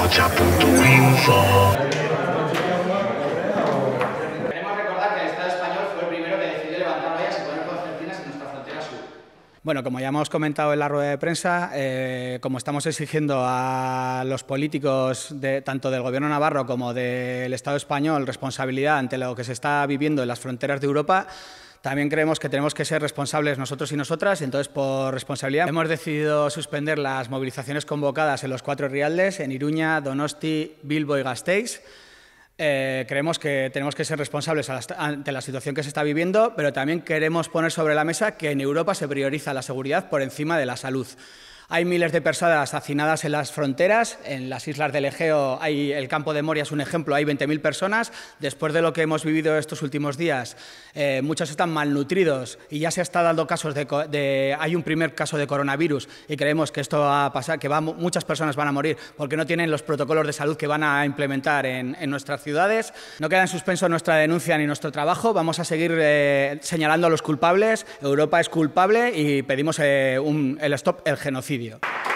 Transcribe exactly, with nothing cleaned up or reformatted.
Rocha punto info. Queremos recordar que el Estado español fue el primero que decidió levantar vallas y poner concertinas en nuestra frontera sur. Bueno, como ya hemos comentado en la rueda de prensa, eh, como estamos exigiendo a los políticos de, tanto del Gobierno navarro como del Estado español responsabilidad ante lo que se está viviendo en las fronteras de Europa, también creemos que tenemos que ser responsables nosotros y nosotras, y entonces por responsabilidad hemos decidido suspender las movilizaciones convocadas en los cuatro rialdes, en Iruña, Donosti, Bilbo y Gasteiz. Eh, creemos que tenemos que ser responsables ante la situación que se está viviendo, pero también queremos poner sobre la mesa que en Europa se prioriza la seguridad por encima de la salud. Hay miles de personas hacinadas en las fronteras, en las islas del Egeo, hay, el campo de Moria es un ejemplo, hay veinte mil personas. Después de lo que hemos vivido estos últimos días, eh, muchos están malnutridos y ya se está dando casos de, de… Hay un primer caso de coronavirus y creemos que esto va a pasar, que va, muchas personas van a morir porque no tienen los protocolos de salud que van a implementar en, en nuestras ciudades. No queda en suspenso nuestra denuncia ni nuestro trabajo, vamos a seguir eh, señalando a los culpables. Europa es culpable y pedimos eh, un, el stop, el genocidio.